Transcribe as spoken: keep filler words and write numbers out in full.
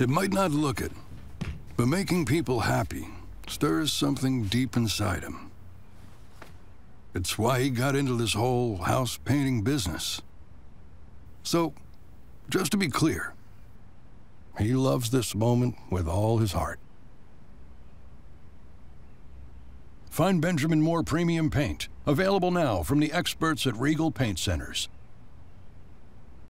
It might not look it, but making people happy stirs something deep inside him. It's why he got into this whole house painting business. So, just to be clear, he loves this moment with all his heart. Find Benjamin Moore Premium Paint, available now from the experts at Regal Paint Centers.